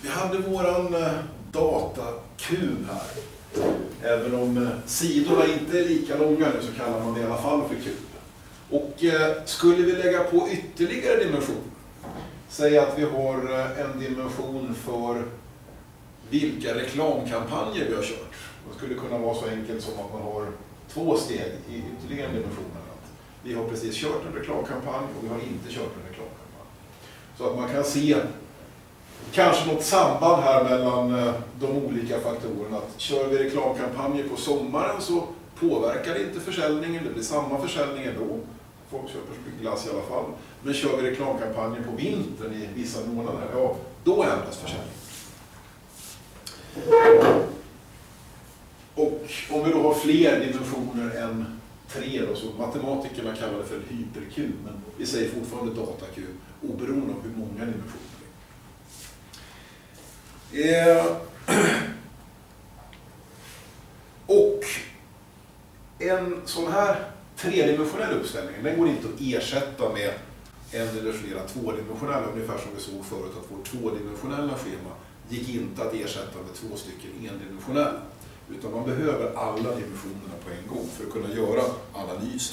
Jag hade våran datakub här. Även om sidorna inte är lika långa nu så kallar man det i alla fall för kub. Och skulle vi lägga på ytterligare dimension, säg att vi har en dimension för vilka reklamkampanjer vi har kört. Det skulle kunna vara så enkelt som att man har 2 steg i ytterligare dimensioner. Vi har precis kört en reklamkampanj och vi har inte kört en reklamkampanj. Så att man kan se kanske något samband här mellan de olika faktorerna. Att kör vi reklamkampanjer på sommaren så påverkar det inte försäljningen, det blir samma försäljning ändå. Folk köper glass i alla fall. Men kör vi reklamkampanjer på vintern i vissa månader, ja, då ändras försäljningen. Och om vi då har fler dimensioner än 3 då, så matematikerna kallar det för hyperkub, men vi säger fortfarande datakub oberoende av hur många dimensioner det är. Och en sån här 3-dimensionell uppställning, den går inte att ersätta med en eller flera 2-dimensionella, ungefär som vi såg förut att vårt 2-dimensionella schema gick inte att ersätta med 2 stycken 1-dimensionella. Utan man behöver alla dimensionerna på en gång för att kunna göra analysen.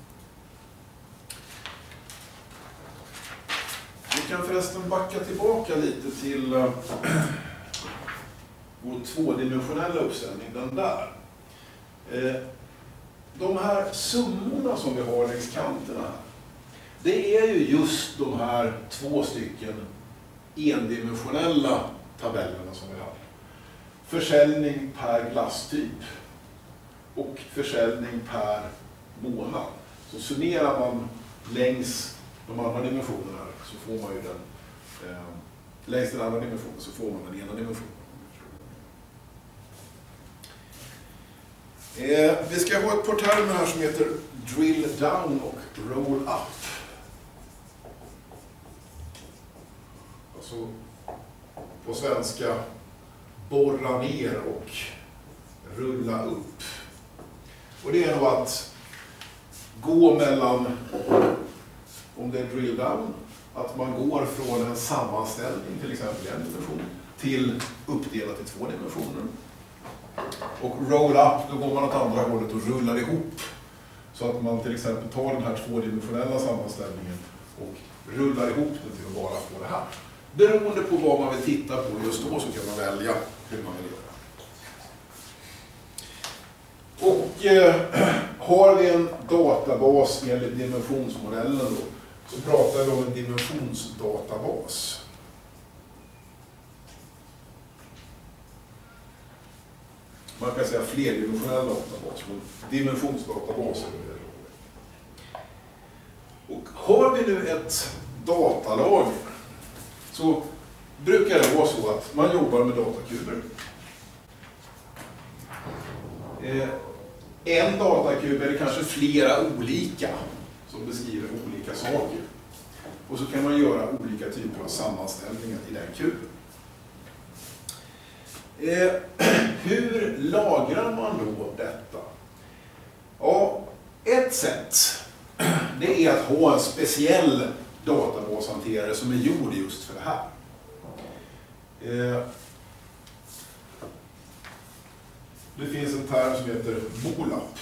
Vi kan förresten backa tillbaka lite till vår 2-dimensionella uppställning, den där. De här summorna som vi har längs kanterna här, det är ju just de här 2 stycken 1-dimensionella tabellerna som vi har. Försäljning per glasstyp och försäljning per månad. Så summerar man längs de andra dimensionerna så får man ju den, längs den andra dimensionen så får man den ena dimensionen. Vi ska ha ett par termer här som heter drill down och roll up. Alltså på svenska borra ner och rulla upp. Och det är då att gå mellan, om det är drill down, att man går från en sammanställning, till exempel en dimension, till uppdelat i 2 dimensioner. Och roll up, då går man åt andra hållet och rullar ihop. Så att man till exempel tar den här 2-dimensionella sammanställningen och rullar ihop den till att bara få det här. Beroende på vad man vill titta på just då så kan man välja hur man vill göra. Och har vi en databas enligt dimensionsmodellen då, så pratar vi om en dimensionsdatabas. Man kan säga flerdimensionell databas, men dimensionsdatabas är det. Och har vi nu ett datalager så brukar det vara så att man jobbar med datakuber. En datakub är det kanske flera olika som beskriver olika saker. Och så kan man göra olika typer av sammanställningar i den kuben. Hur lagrar man då detta? Ja, ett sätt det är att ha en speciell databashanterare som är gjord just för det här. Det finns en term som heter MOLAP.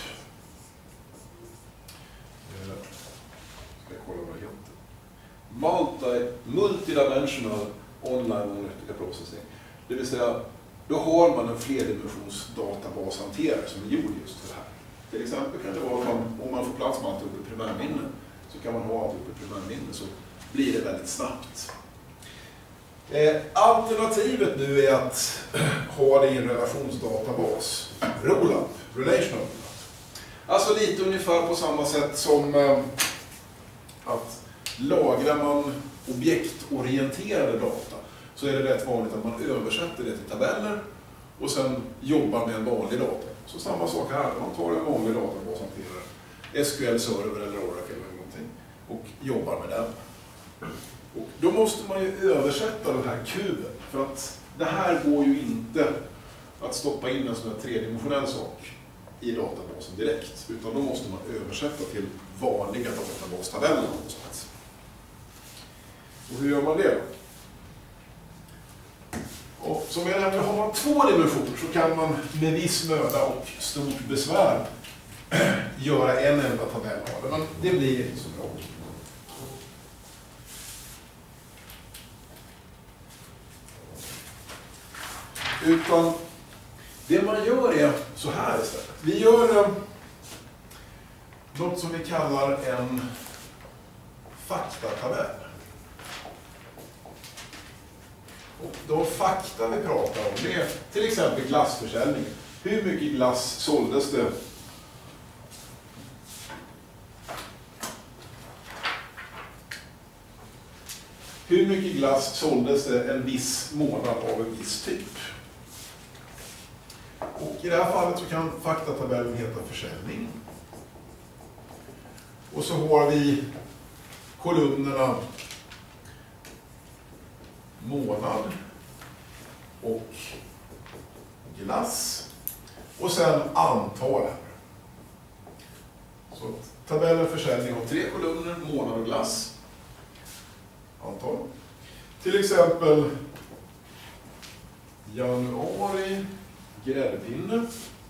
Ska jag kolla vad det heter? Multidimensional Online Analytic Processing. Det vill säga, då har man en flerdimensions databashanterare som är gjord just för det här. Till exempel kan det vara att om man får plats med allt uppe i primärminne så kan man ha allt uppe i primärminne så blir det väldigt snabbt. Alternativet nu är att ha det i en relationsdatabas. Rollup, relational. Alltså lite ungefär på samma sätt som att lagrar man objektorienterade data så är det rätt vanligt att man översätter det till tabeller och sen jobbar med en vanlig data. Så samma sak här, man tar en vanlig databashanterare, SQL-server eller Oracle eller någonting och jobbar med den. Och då måste man ju översätta den här kuben, för att det här går ju inte att stoppa in en sån här tredimensionell sak i databasen direkt, utan då måste man översätta till vanliga databastabeller någonstans. Och hur gör man det? Och som jag nämnde, har man 2 dimensioner så kan man med viss möda och stort besvär göra en enda tabell av det. Men det blir inte så bra. Utan det man gör är så här istället. Vi gör något som vi kallar en faktatabell. Och de fakta vi pratar om det är till exempel glassförsäljning. Hur mycket glass såldes det? Hur mycket glass såldes det en viss månad av en viss typ? Och i det här fallet så kan faktatabellen heta försäljning. Och så har vi kolumnerna månad och glass. Och sen antal här. Så tabellen försäljning har 3 kolumner, månad och glass. Antal. Till exempel januari, gräddpinne.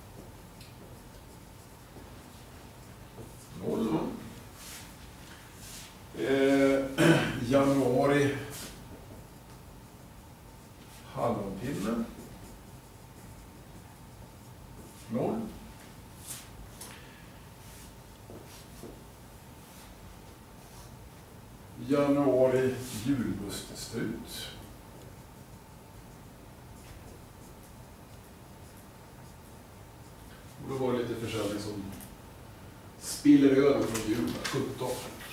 0. Januari, hallonpinne. 0. Januari, julbuststrut. Och då var det lite försäljning som spiller över från jul, 17.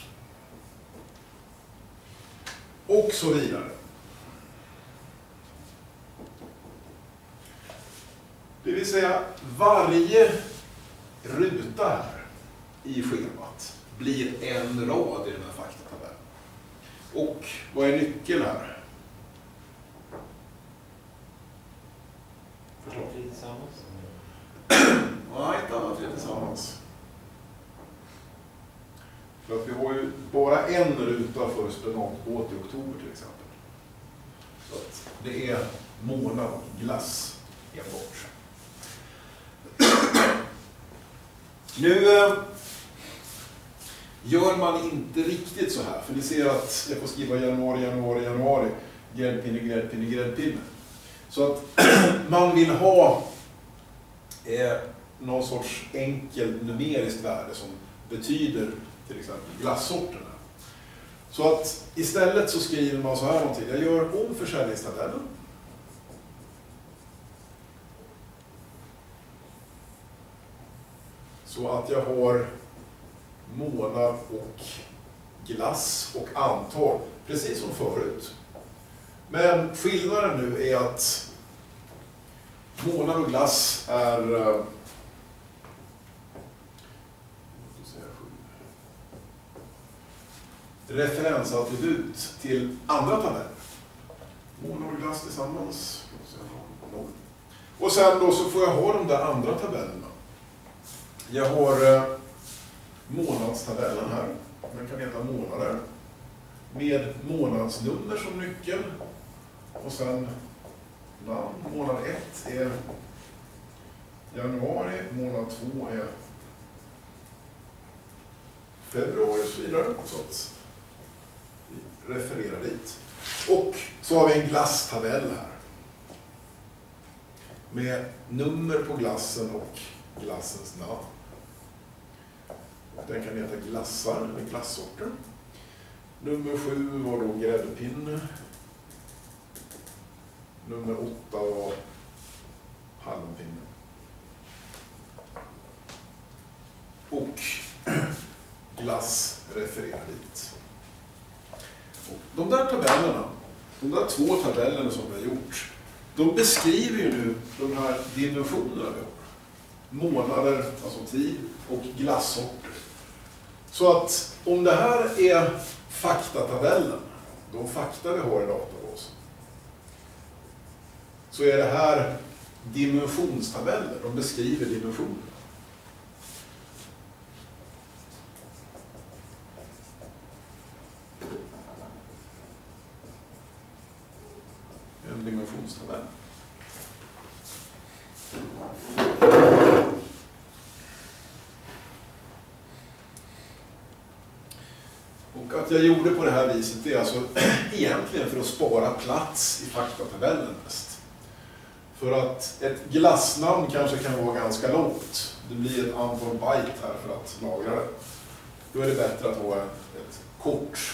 Och så vidare. Det vill säga varje ruta här i schemat blir en rad i den här faktatabellen. Och vad är nyckeln här? Förstår vi tillsammans? Nej, inte alla 3 tillsammans. För att vi har ju bara en ruta för spenatbåt i oktober till exempel. Så att det är månad och glass enbart. Nu gör man inte riktigt så här, för ni ser att jag får skriva januari, januari, januari, gräddpinne, gräddpinne, gräddpinne. Så att man vill ha någon sorts enkel numeriskt värde som betyder till exempel glassorterna. Så att istället så skriver man så här någonting. Jag gör om försäljningstabellen. Så att jag har månad och glass och antal, precis som förut. Men skillnaden nu är att månad och glass är referensattribut till andra tabeller. Månad och glass tillsammans. Och sen då så får jag ha de där andra tabellerna. Jag har månadstabellen här. Den kan heta månader. Med månadsnummer som nyckel. Och sen namn. Månad 1 är januari. Månad 2 är februari och så vidare. Så att vi refererar dit. Och så har vi en glasstabell här. Med nummer på glassen och glassens namn. Den kan heta glassar eller glassorter. Nummer 7 var då gräddpinne. Nummer 8 var hallonpinne. Och glass refererar dit. Och de där tabellerna, de där 2 tabellerna som vi har gjort, de beskriver ju nu de här dimensionerna vi har. Månader, alltså tid, och glassorter. Så att om det här är faktatabellen, de fakta vi har i databasen, så är det här dimensionstabeller, de beskriver dimensioner. En dimensionstabell. att jag gjorde på det här viset är alltså egentligen för att spara plats i faktatabellen mest. För att ett glassnamn kanske kan vara ganska långt. Det blir ett antal byte här för att lagra det. Då är det bättre att ha ett kort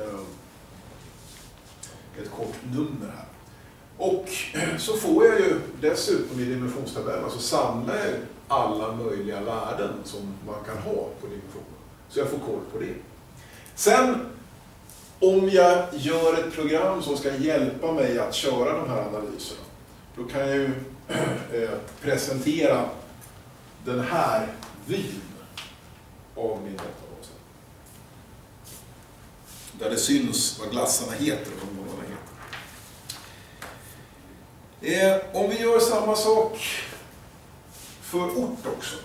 nummer här. Och så får jag ju dessutom i dimensionstabellen så samlar jag alla möjliga värden som man kan ha på dimensionen. Så jag får koll på det. Sen om jag gör ett program som ska hjälpa mig att köra de här analyserna, då kan jag ju presentera den här vyn av min databas. Där det syns vad glassarna heter och vad målarna heter. Om vi gör samma sak för ort också.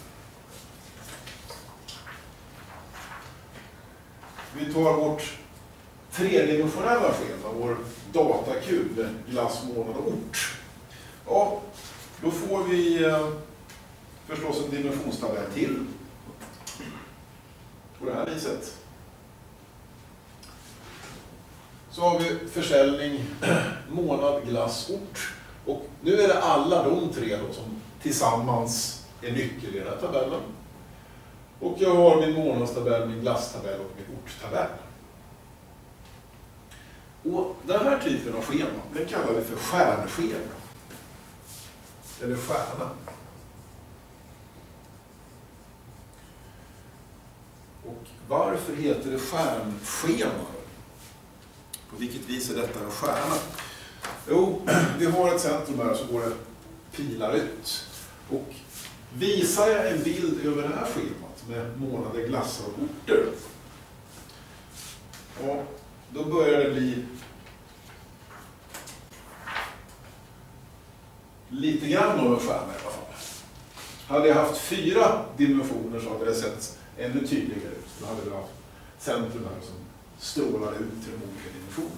Vi tar vårt tredimensionella schema, vår datakub med glass, månad och ort. Ja, då får vi förstås en dimensionstabell till. På det här viset. Så har vi försäljning, månad, glass, ort. Och nu är det alla de tre då som tillsammans är nyckel i den här tabellen. Och jag har min månadstabell, min glasstabell och min orttabell. Och den här typen av schema, den kallar vi för stjärnschema. Eller stjärna. Och varför heter det stjärnschema? På vilket vis är detta en stjärna? Jo, vi har ett centrum här så går det pilar ut. Och visar jag en bild över det här schemat med månader, glassar och orter. Och då börjar det bli lite grann av en stjärna i alla fall. Hade jag haft 4 dimensioner så hade det sett ännu tydligare ut. Då hade vi haft centrum här som strålar ut till de olika dimensionerna.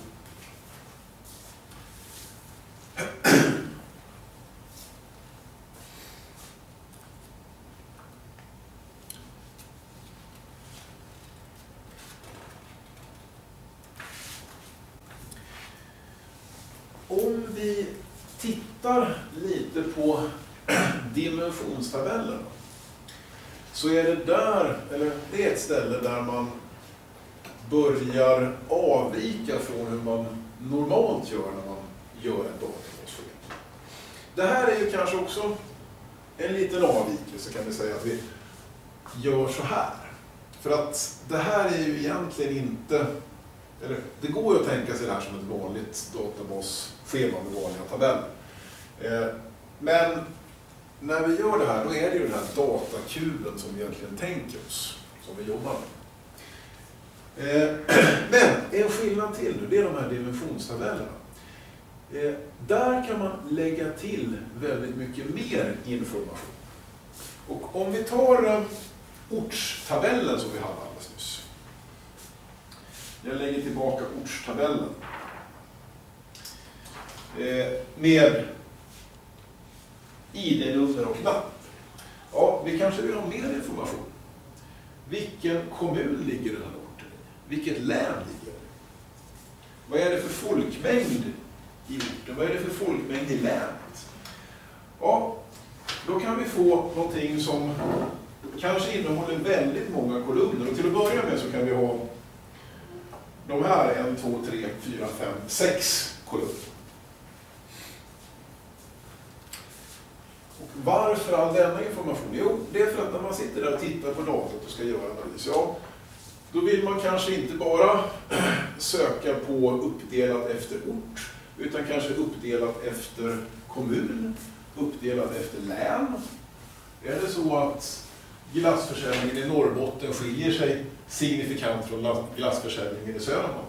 Om vi tittar lite på dimensionstabellen så är det där, eller det är ett ställe där man börjar avvika från hur man normalt gör när man gör en databasschema. Det här är ju kanske också en liten avvikelse, kan vi säga, att vi gör så här. För att det här är ju egentligen inte, eller det går ju att tänka sig det här som ett vanligt databasschema med vanliga tabeller. Men när vi gör det här, då är det ju den här datakuben som vi egentligen tänker oss, som vi jobbar med. Men en skillnad till nu, det är de här dimensionstabellerna. Där kan man lägga till väldigt mycket mer information. Och om vi tar ortstabellen som vi hade alldeles nyss. Jag lägger tillbaka ortstabellen. Med ID-nummer och knapp. Ja, vi kanske vill ha mer information. Vilken kommun ligger den här orten i? Vilket län ligger det? Vad är det för folkmängd i orten? Vad är det för folkmängd i länet? Ja, då kan vi få någonting som kanske innehåller väldigt många kolumner. Och till att börja med så kan vi ha de här 1, 2, 3, 4, 5, 6 kolumner. Och varför all denna information? Jo, det är för att när man sitter där och tittar på datorn och ska göra analys, ja, då vill man kanske inte bara söka på uppdelat efter ort, utan kanske uppdelat efter kommun, uppdelat efter län. Är det så att glassförsäljningen i Norrbotten skiljer sig signifikant från glassförsäljningen i Södermanland?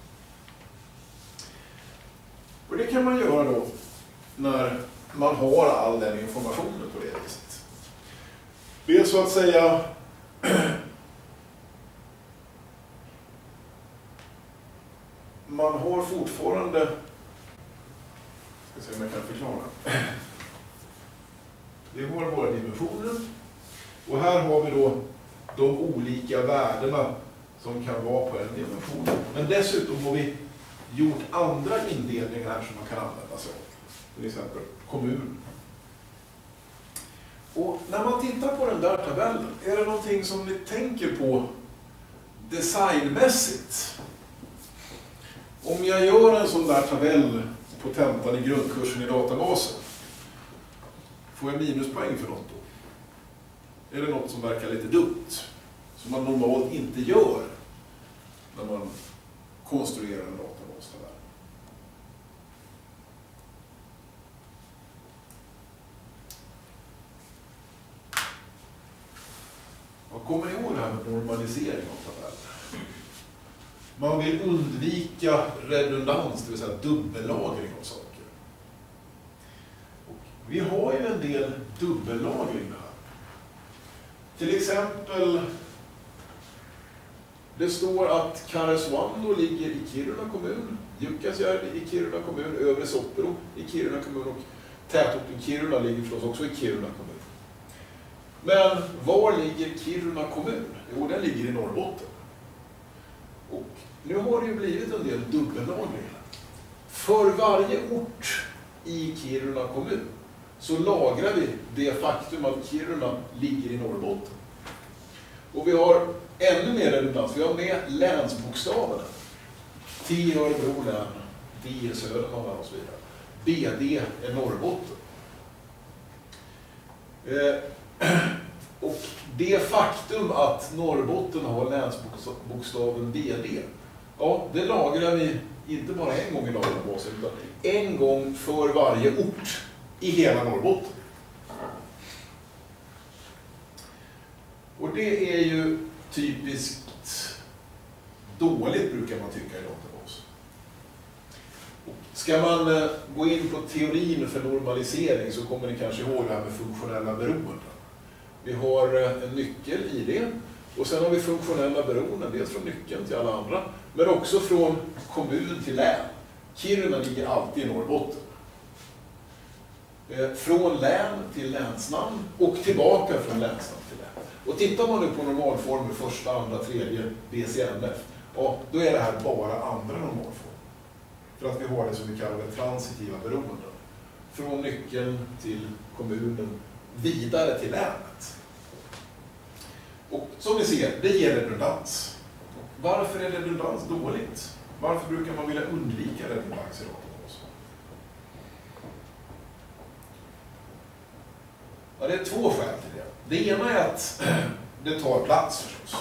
Och det kan man göra då när man har all den informationen på det viset. Det är så att säga man har fortfarande, ska se om jag kan förklara. Vi har våra dimensioner och här har vi då de olika värdena som kan vara på en dimension. Men dessutom har vi gjort andra indelningar här som man kan använda sig av. Till exempel kommun. Och när man tittar på den där tabellen, är det någonting som ni tänker på designmässigt? Om jag gör en sån där tabell på tentan i grundkursen i databasen, får jag minuspoäng för något då? Är det något som verkar lite dumt? Som man normalt inte gör när man konstruerar en databastabell? Vad kommer ni ihåg det här med normalisering av tabeller? Man vill undvika redundans, det vill säga dubbellagring av saker. Och vi har ju en del dubbellagring här. Till exempel, det står att Karesuando ligger i Kiruna kommun, Jukkasjärvi i Kiruna kommun, Övre Soppero i Kiruna kommun och tätorten Kiruna ligger förstås också i Kiruna kommun. Men var ligger Kiruna kommun? Jo, den ligger i Norrbotten. Och nu har det ju blivit en del dubbellagring. För varje ort i Kiruna kommun så lagrar vi det faktum att Kiruna ligger i Norrbotten. Och vi har ännu mer redundans. Vi har med länsbokstäverna. T i Örebro län, D i Södermanland och så vidare. BD är Norrbotten. Och det faktum att Norrbotten har länsbokstaven BD, ja, det lagrar vi inte bara en gång i databasen, utan en gång för varje ort i hela Norrbotten. Och det är ju typiskt dåligt, brukar man tycka i databasen. Ska man gå in på teorin för normalisering så kommer ni kanske ihåg det här med funktionella beroenden. Vi har en nyckel i det och sen har vi funktionella beroenden, dels från nyckeln till alla andra, men också från kommun till län. Kiruna ligger alltid i Norrbotten. Från län till länsnamn och tillbaka från länsnamn till län. Och tittar man nu på normalformer, första, andra, tredje, BCNF, ja, då är det här bara andra normalformer. För att vi har det som vi kallar det transitiva beroenden. Från nyckeln till kommunen, vidare till länet. Och som ni ser, det ger redundans. Varför är redundans dåligt? Varför brukar man vilja undvika redundans i databasen? Ja, det är två skäl till det. Det ena är att det tar plats förstås.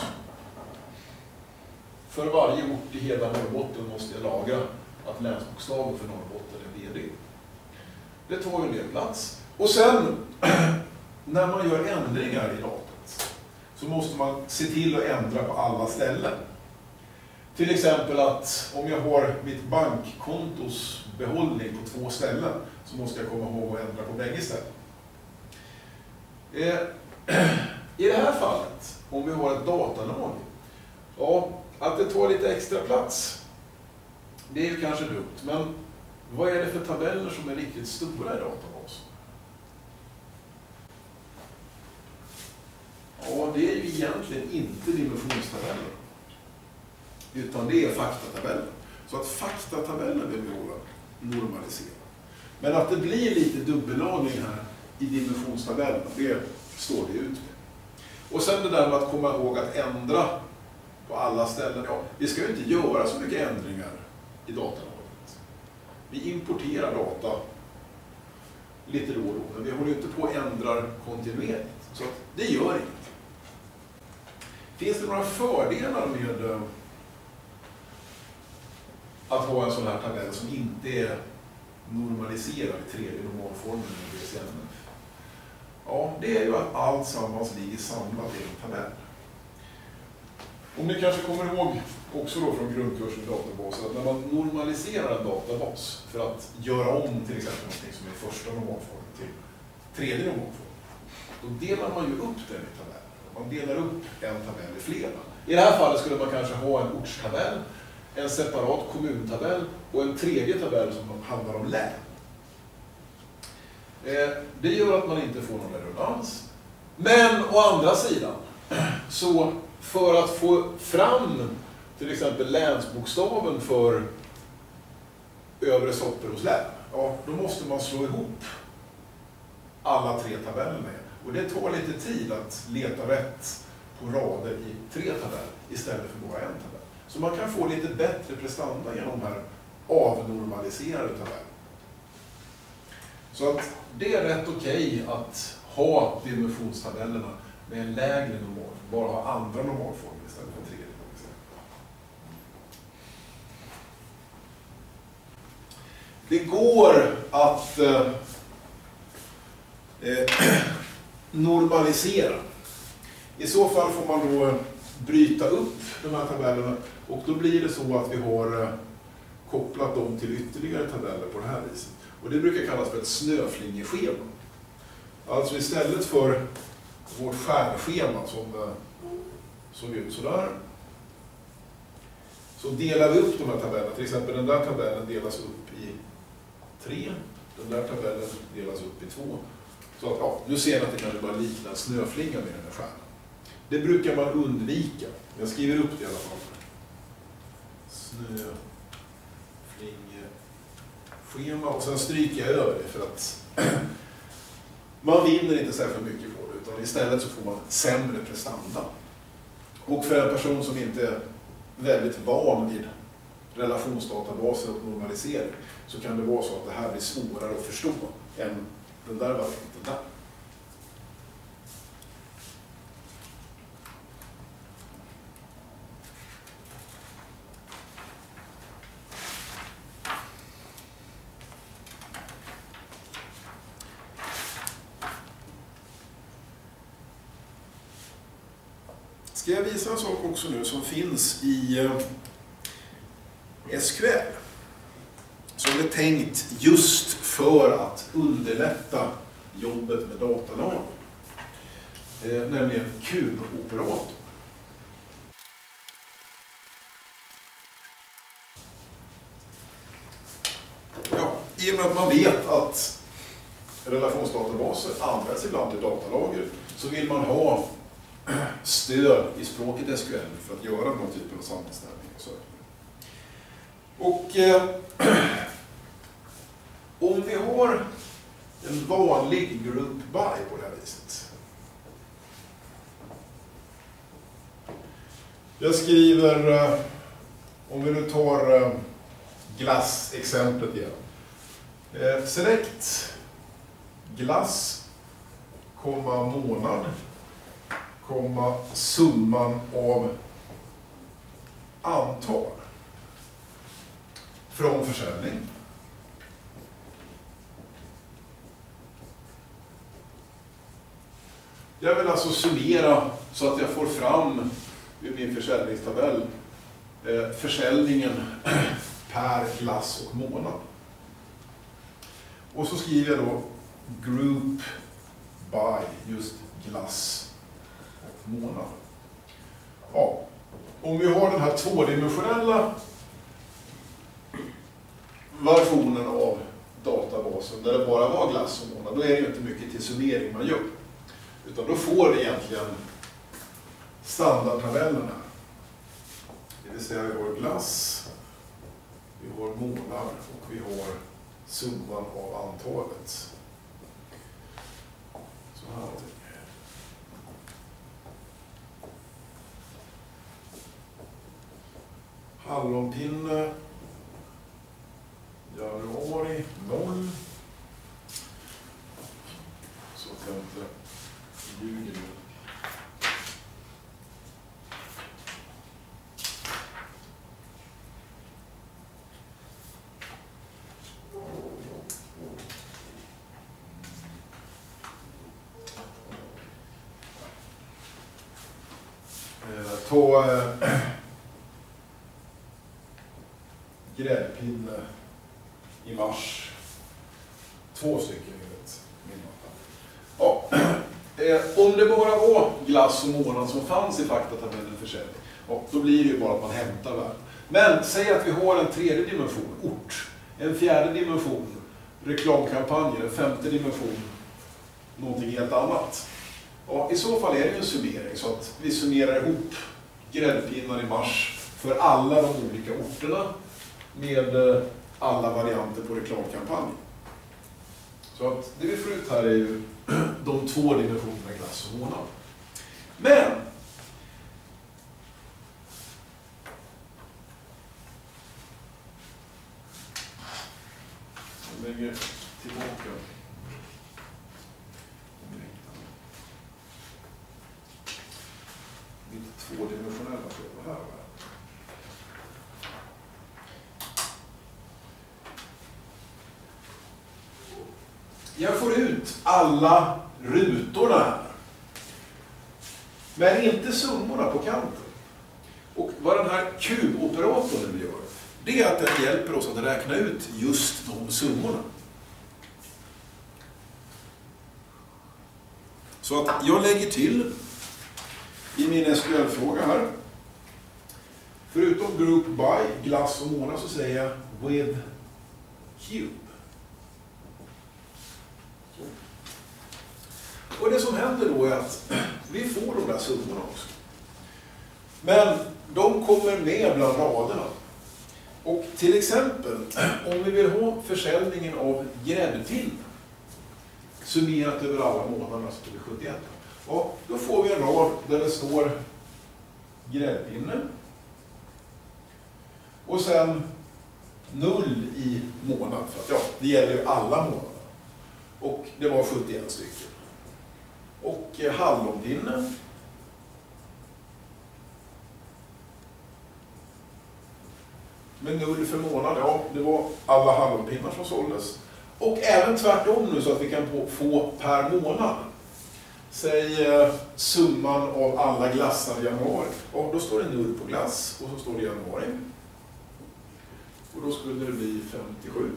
För varje ort i hela Norrbotten måste jag lagra att länsbokstaven för Norrbotten är BD. Det tar ju en del plats. Och sen, när man gör ändringar i datat så måste man se till att ändra på alla ställen. Till exempel att om jag har mitt bankkontos behållning på 2 ställen så måste jag komma ihåg att ändra på bägge ställen. I det här fallet, om vi har ett datalag, ja, att det tar lite extra plats, det är ju kanske dumt, men vad är det för tabeller som är riktigt stora i databasen? Ja, det är ju egentligen inte dimensionstabeller, utan det är faktatabeller. Så att faktatabellen vill vi hålla normalisera. Men att det blir lite dubbellagring här i dimensionstabellen, det står det ut med. Och sen det där med att komma ihåg att ändra på alla ställen. Ja, vi ska ju inte göra så mycket ändringar i datalaget. Vi importerar data lite då och då, men vi håller ju inte på att ändra kontinuerligt. Så det gör inget. Finns det några fördelar med att ha en sån här tabell som inte är normaliserad i tredje normalformen i BCNF? Ja, det är ju att allt sammans ligger samlat i en tabell. Om ni kanske kommer ihåg också då från grundkursen i databasen att när man normaliserar en databas för att göra om till exempel någonting som är första normalformen till tredje normalformen, då delar man ju upp den i tabeller. Man delar upp en tabell i flera. I det här fallet skulle man kanske ha en ortstabell, en separat kommuntabell och en tredje tabell som handlar om län. Det gör att man inte får någon redundans. Men å andra sidan så för att få fram till exempel länsbokstaven för övre Sopperoslän, ja, då måste man slå ihop alla 3 tabellerna igen. Och det tar lite tid att leta rätt på rader i 3 tabeller istället för bara en tabell. Så man kan få lite bättre prestanda genom de här avnormaliserade tabellerna. Så att det är rätt okej att ha dimensionstabellerna med en lägre normal, bara ha andra normalformer istället för tredje. Det går att normalisera. I så fall får man då bryta upp de här tabellerna och då blir det så att vi har kopplat dem till ytterligare tabeller på det här viset. Och det brukar kallas för ett snöflingeschema. Alltså istället för vårt stjärnschema som såg ut sådär, så delar vi upp de här tabellerna. Till exempel den där tabellen delas upp i 3, den där tabellen delas upp i 2. Så att, ja, nu ser ni att det kanske bara liknar snöflinga med den här stjärnan. Det brukar man undvika. Jag skriver upp det i alla fall. Snöflingeschema, och sen stryker jag över det för att man vinner inte särskilt mycket på det, utan istället så får man sämre prestanda. Och för en person som inte är väldigt van vid relationsdatabaser och normalisering, så kan det vara så att det här blir svårare att förstå än den där varianten där. Ska jag visa en sak också nu som finns i SQL, som är tänkt just för att underlätta jobbet med datalagen, nämligen kuboperator. Ja, i och med att man vet att relationsdatabaser används ibland till datalager, så vill man ha stöd i språket SQL för att göra någon typ av sammanställning och så. Och om vi har en vanlig group by på det här viset. Jag skriver, om vi nu tar glass-exemplet igen. Select glass, månad, summan av antal från försäljning. Jag vill alltså summera så att jag får fram ur min försäljningstabell försäljningen per glass och månad. Och så skriver jag då group by just glass och månad. Ja, om vi har den här tvådimensionella versionen av databasen där det bara var glass och månad, då är det ju inte mycket till summering man gör. Utan då får vi egentligen standardtabellen här. Det vill säga vi har glass, vi har månad och vi har summan av antalet. Så här. Hallonpinne, januari 0. Så att jag inte ljuger nu. Ta gräddpinne i mars. 2 stycken enligt min matta. Ja, om det bara var glass och månad som fanns i faktatabellen försäljning, då blir det ju bara att man hämtar värden. Men säg att vi har en tredje dimension, ort, en fjärde dimension, reklamkampanjer, en femte dimension, någonting helt annat. Ja, i så fall är det ju en summering, så att vi summerar ihop gräddpinnar i mars för alla de olika orterna med alla varianter på reklamkampanj. Så att det vi får ut här är ju de 2 dimensionerna glass och månad. Men jag lägger tillbaka mitt 2-dimensionella prov här. Jag får ut alla rutorna här. Men inte summorna på kanten. Och vad den här kuboperatorn gör, det är att den hjälper oss att räkna ut just de summorna. Så att jag lägger till i min SQL-fråga här. Förutom group by, glass och månad, så säger jag with cube. Så. Och det som händer då är att vi får de där summorna också. Men de kommer med bland raderna. Och till exempel, om vi vill ha försäljningen av gräddpinnar summerat över alla månaderna, så blir det 71. Och då får vi en rad där det står gräddpinne. Och sen 0 i månad. För att, ja, det gäller ju alla månader. Och det var 71 stycken. Och hallonpinne. Med 0 för månad, ja, det var alla hallonpinnar som såldes. Och även tvärtom nu, så att vi kan få per månad. Säg summan av alla glassar i januari. Och då står det 0 på glass och så står det januari. Och då skulle det bli 57.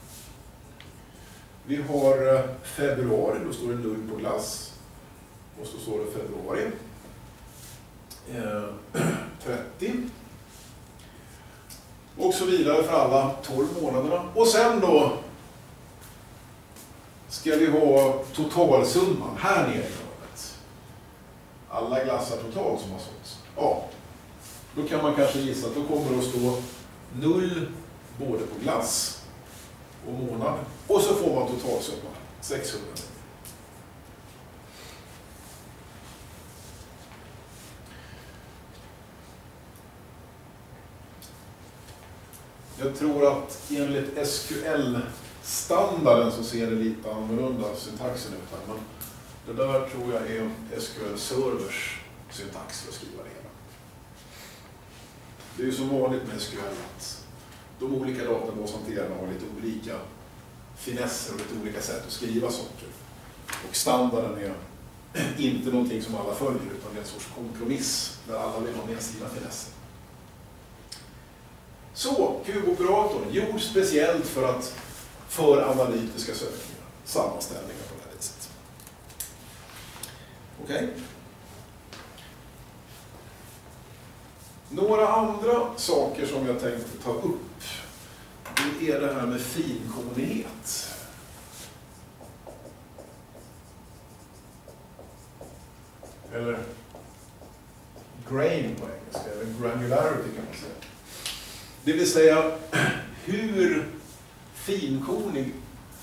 Vi har februari, då står det 0 på glass. Och så står det februari. 30. Och så vidare för alla 12 månaderna. Och sen då ska vi ha totalsumman här nere i hörnet. Alla glassar totalt som har sålts. Ja, då kan man kanske gissa att då kommer det att stå 0 både på glass och månad. Och så får man totalsumman 600. Jag tror att enligt SQL-standarden så ser det lite annorlunda syntaxen ut här. Men det där tror jag är SQL Servers syntax för att skriva det hela. Det är ju som vanligt med SQL att de olika databashanterarna har lite olika finesser och lite olika sätt att skriva saker. Och standarden är inte någonting som alla följer, utan det är en sorts kompromiss där alla vill ha med sina finesser. Så, kuboperatorn, gjord speciellt för analytiska sökningar, sammanställningar på det här viset. Okej. Några andra saker som jag tänkte ta upp, det är det här med finkornighet. Eller grain på engelska, eller granularity kan man säga. Det vill säga hur finkornig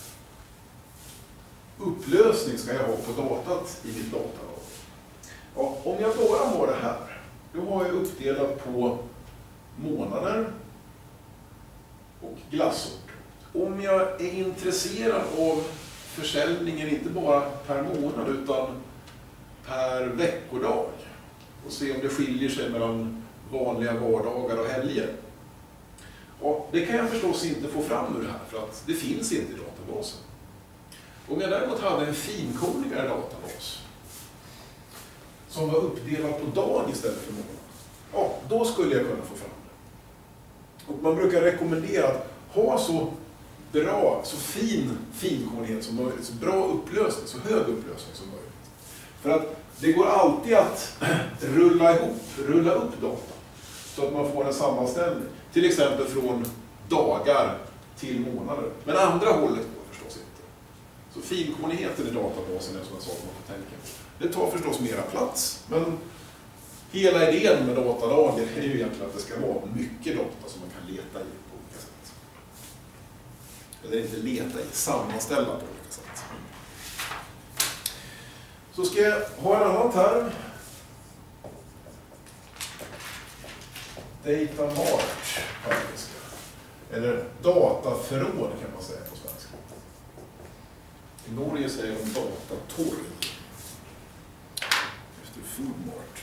upplösning ska jag ha på datat i mitt datalog. Ja, om jag bara har det här, då har jag uppdelat på månader och glassort. Om jag är intresserad av försäljningen inte bara per månad utan per veckodag och se om det skiljer sig mellan vanliga vardagar och helger. Och det kan jag förstås inte få fram ur det här, för att det finns inte i databasen. Om jag däremot hade en finkornigare databas som var uppdelad på dag istället för månad, ja, då skulle jag kunna få fram det. Och man brukar rekommendera att ha så bra, så fin finkornighet som möjligt, så bra upplösning, så hög upplösning som möjligt. För att det går alltid att rulla upp data så att man får en sammanställning. Till exempel från dagar till månader. Men andra hållet går förstås inte. Så finkornigheten i databasen är en sån sak man får tänka på. Det tar förstås mera plats, men Hela idén med datalager är ju egentligen att det ska vara mycket data som man kan leta i på olika sätt. Eller inte leta i, sammanställa på olika sätt. Så ska jag ha en annan term. Data mart, eller dataförråd kan man säga på svenska. I Norge säger de datatorg. Efter food mart.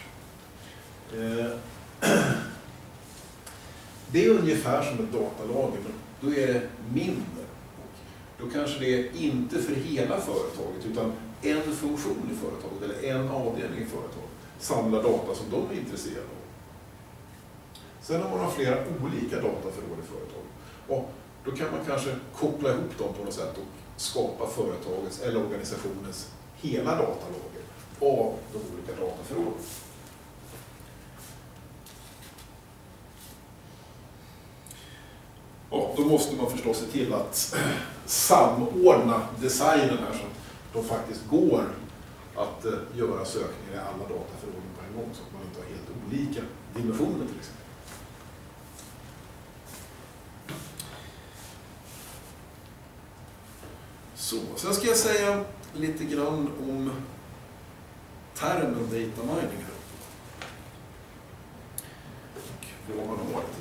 Det är ungefär som ett datalager, men då är det mindre. Då kanske det är inte för hela företaget, utan en funktion i företaget eller en avdelning i företaget samlar data som de är intresserade av. Sen har man flera olika dataförråd i företaget. Och då kan man kanske koppla ihop dem på något sätt och skapa företagets eller organisationens hela datalager av de olika dataförråden. Och då måste man förstås se till att samordna designen här så att de faktiskt går att göra sökningar i alla dataförråden på en gång så att man inte har helt olika dimensioner till exempel. Så, sen ska jag säga lite grann om termen data mining här. Och vad man har det till.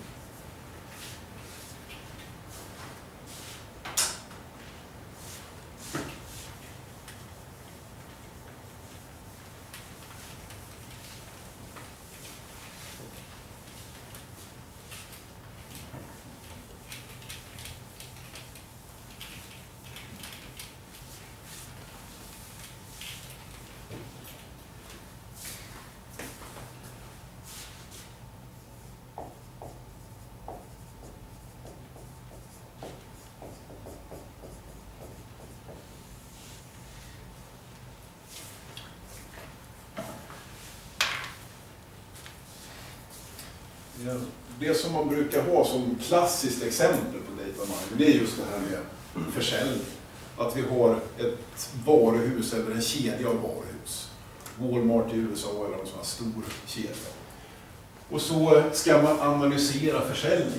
Det som man brukar ha som klassiskt exempel på data mining, det är just det här med försäljning. Att vi har ett varuhus eller en kedja av varuhus. Walmart i USA eller en sån här stor kedja. Och så ska man analysera försäljning.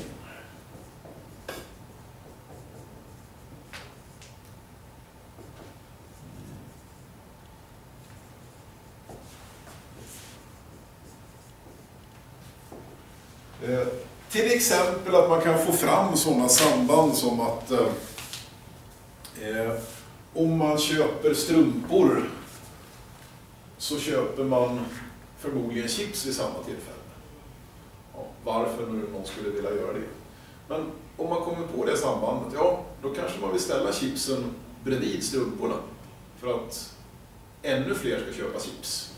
Till exempel att man kan få fram sådana samband som att om man köper strumpor så köper man förmodligen chips vid samma tillfälle. Ja, varför nu någon skulle vilja göra det? Men om man kommer på det sambandet, ja, då kanske man vill ställa chipsen bredvid strumporna för att ännu fler ska köpa chips.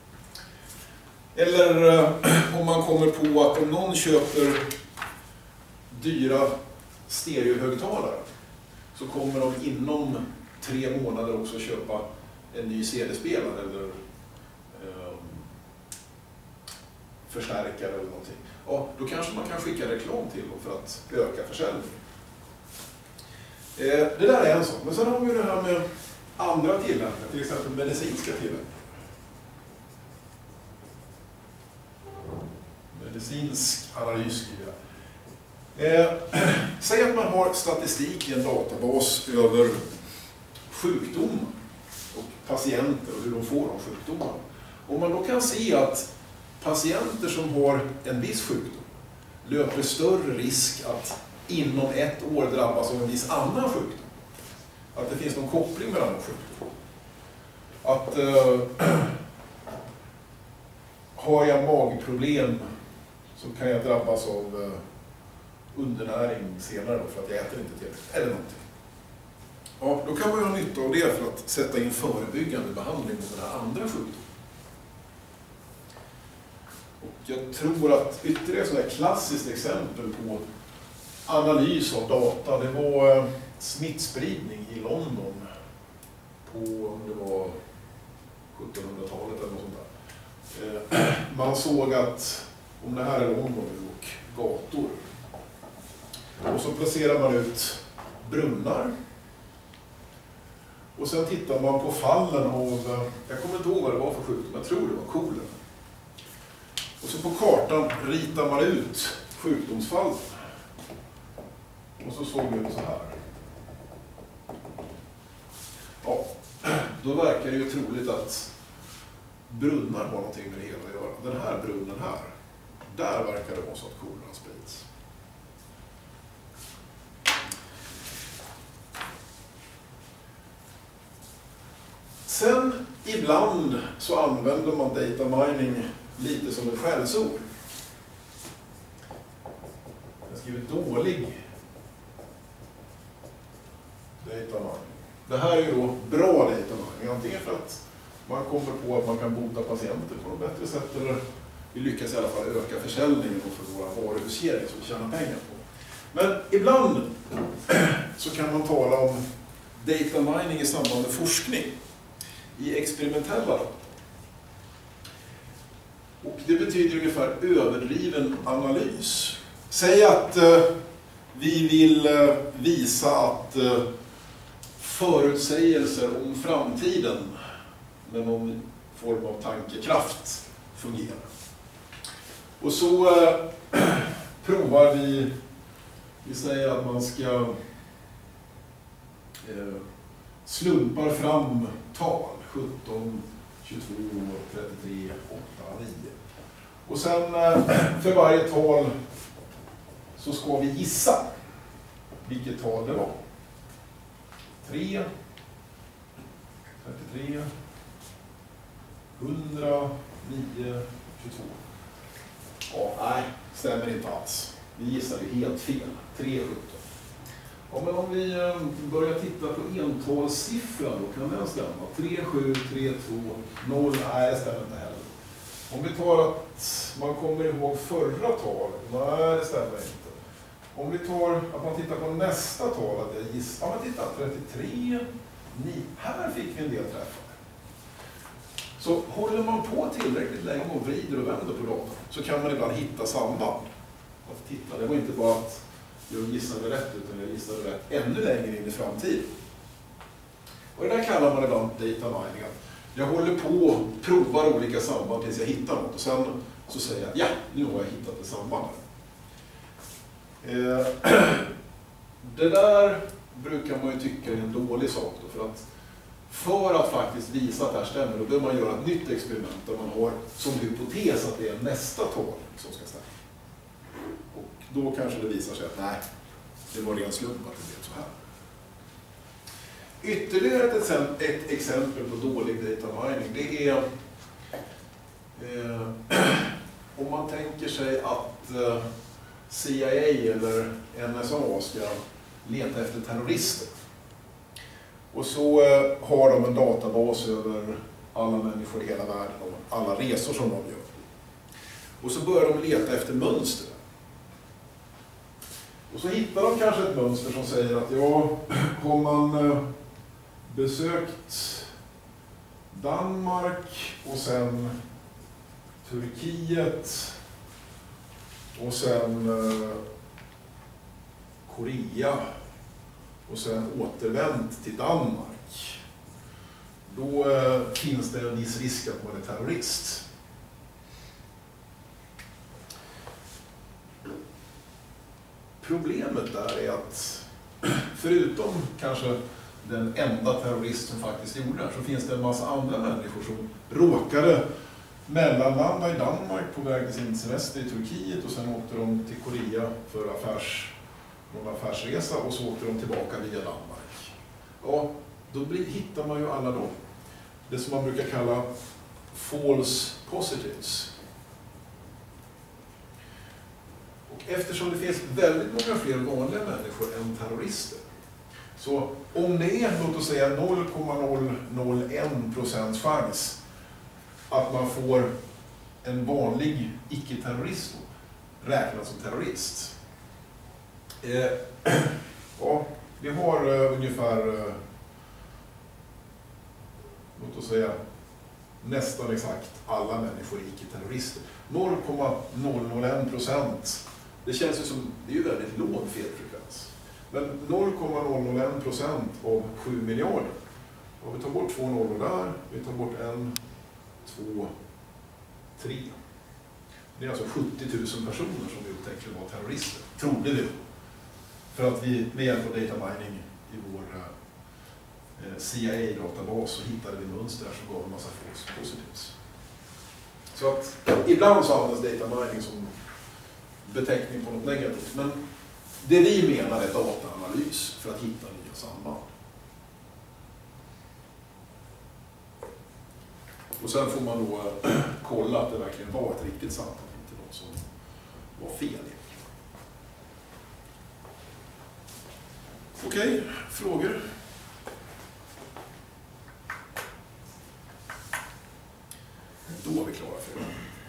Eller om man kommer på att om någon köper dyra stereohögtalare så kommer de inom 3 månader också köpa en ny CD-spelare eller förstärkare eller någonting. Ja, då kanske man kan skicka reklam till dem för att öka försäljningen. Det där är en sak. Men sen har vi det här med andra tillämpningar, till exempel medicinska tillämpningar. Medicinsk analys. Säg att man har statistik i en databas över sjukdomar och patienter och hur de får de sjukdomarna. Om man då kan se att patienter som har en viss sjukdom löper större risk att inom 1 år drabbas av en viss annan sjukdom. Att det finns någon koppling mellan de sjukdomar. Att har jag magproblem så kan jag drabbas av undernäring senare då, för att jag äter inte tillräckligt eller någonting. Ja, då kan man ju ha nytta av det för att sätta in förebyggande behandling mot den här andra sjukdomen. Och jag tror att ytterligare ett klassiskt exempel på analys av data, det var smittspridning i London på, om det var 1700-talet eller något sånt där. Man såg att, om det här är London och gator, och så placerar man ut brunnar. Och sen tittar man på fallen av, jag kommer inte ihåg vad det var för sjukdom, jag tror det var kolera. Och så på kartan ritar man ut sjukdomsfallen. Och så såg det ut så här. Ja, då verkar det ju troligt att brunnar har någonting med det hela att göra. Den här brunnen här, där verkar det vara så att kolera sprids. Sen ibland så använder man data mining lite som ett skällsord. Jag skriver dålig data mining. Det här är ju då bra data mining, antingen för att man kommer på att man kan bota patienter på något bättre sätt, eller vi lyckas i alla fall öka försäljningen för våra varuhuskedjor som vi tjänar pengar på. Men ibland så kan man tala om data mining i samband med forskning i experimentella data. Och det betyder ungefär överdriven analys. Säg att vi vill visa att förutsägelser om framtiden med någon form av tankekraft fungerar. Och så provar vi säger att man ska slumpar fram tal 17, 22, 33, 8, 9. Och sen för varje tal så ska vi gissa vilket tal det var. 3, 33, 100, 9, 22. Ja, nej, stämmer inte alls. Vi gissade ju helt fel. 3, 17. Ja, men om vi börjar titta på entalssiffran då kan den stämma. 3, 7, 3, 2, 0. Nej, det stämmer inte heller. Om vi tar att man kommer ihåg förra talet. Nej, det stämmer inte. Om vi tar att man tittar på nästa tal, att jag gissar, ja men titta, 33, 9, här fick vi en del träffar. Så håller man på tillräckligt länge och vrider och vänder på datorn så kan man ibland hitta samband. Att titta, det var inte bara att jag gissade rätt utan jag gissade rätt ännu längre in i framtiden. Och det där kallar man ibland data mining. Jag håller på och provar olika samband tills jag hittar något och sen så säger jag ja, nu har jag hittat ett samband. Det där brukar man ju tycka är en dålig sak då, för att faktiskt visa att det här stämmer då behöver man göra ett nytt experiment där man har som hypotes att det är nästa tal som ska stämma. Och då kanske det visar sig att nej, det var ren slump att det blev så här. Ytterligare ett exempel på dålig data mining, det är om man tänker sig att CIA eller NSA ska leta efter terrorister. Och så har de en databas över alla människor i hela världen och alla resor som de gör. Och så börjar de leta efter mönster. Och så hittar de kanske ett mönster som säger att ja, har man besökt Danmark och sen Turkiet och sen Korea och sen återvänt till Danmark, då finns det en viss risk att man är terrorist. Problemet där är att förutom kanske den enda terrorist som faktiskt gjorde det, så finns det en massa andra människor som råkade mellanlanda i Danmark på väg till sin semester i Turkiet och sen åkte de till Korea för någon affärsresa och så åkte de tillbaka via Danmark. Ja, då hittar man ju alla dem. Det som man brukar kalla false positives. Och eftersom det finns väldigt många fler vanliga människor än terrorister, så om det är, låt oss säga 0,001% chans att man får en vanlig icke-terrorist räknad som terrorist. Ja, vi har ungefär, låt oss säga, nästan exakt alla människor är icke-terrorister. 0,001%. Det känns ju som, det är ju väldigt låg felfrekvens. Men 0,001% av 7 miljarder. Och vi tar bort 2 nollor där, vi tar bort 1, 2, 3. Det är alltså 70 000 personer som vi upptäckte var terrorister, trodde vi. För att vi med hjälp av data mining i vår CIA-databas så hittade vi mönster som gav en massa false positives. Så att ibland så används data mining som beteckning på något negativt. Men det vi menar är dataanalys för att hitta nya samband. Och sen får man då kolla att det verkligen var ett riktigt samband, inte något som var fel. Okej, frågor? Då är vi klara för det.